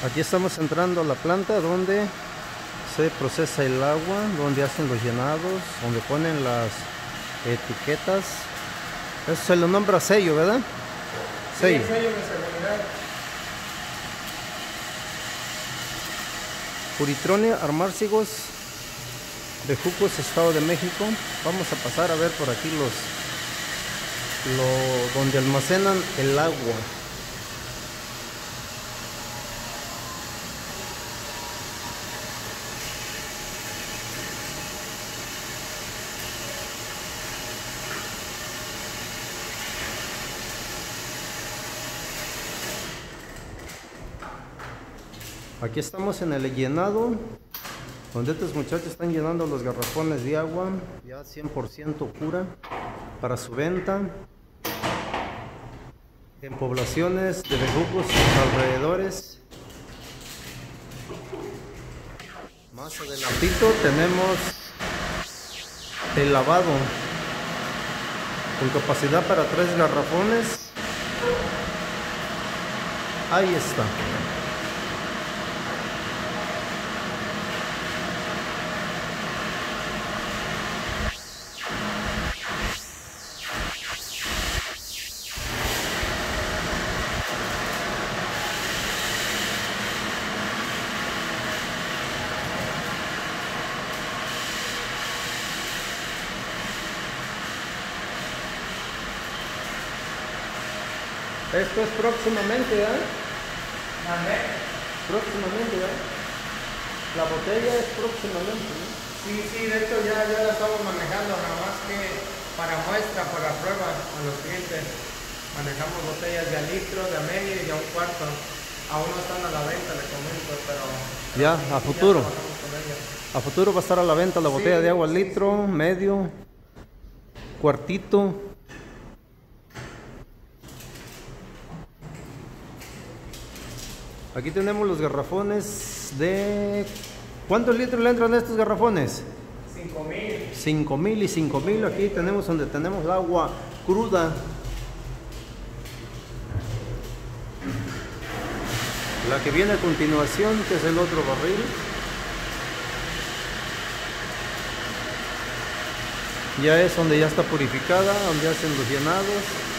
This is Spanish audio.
Aquí estamos entrando a la planta donde se procesa el agua, donde hacen los llenados, donde ponen las etiquetas. Eso se lo nombra sello, ¿verdad? Sello. Sí, sello de seguridad. Puritronia, Armárcigos, Bejucos, Estado de México. Vamos a pasar a ver por aquí donde almacenan el agua. Aquí estamos en el llenado, donde estos muchachos están llenando los garrafones de agua, ya 100% pura, para su venta en poblaciones de Bejucos y sus alrededores. Más adelantito tenemos el lavado, con capacidad para 3 garrafones. Ahí está. Esto es próximamente, ¿verdad? Próximamente, ¿verdad? La botella es próximamente, ¿no? Sí, de hecho ya la estamos manejando, nada más que para muestra, para prueba a los clientes. Manejamos botellas de a litro, de a medio y de a un cuarto. Aún no están a la venta, le comento, pero ya a futuro. A futuro va a estar a la venta la botella de agua litro, medio, cuartito. Aquí tenemos los garrafones de... ¿Cuántos litros le entran a estos garrafones? 5,000. 5,000 y 5,000. Aquí tenemos donde tenemos el agua cruda. La que viene a continuación, que es el otro barril. Ya es donde ya está purificada, donde hacen los llenados.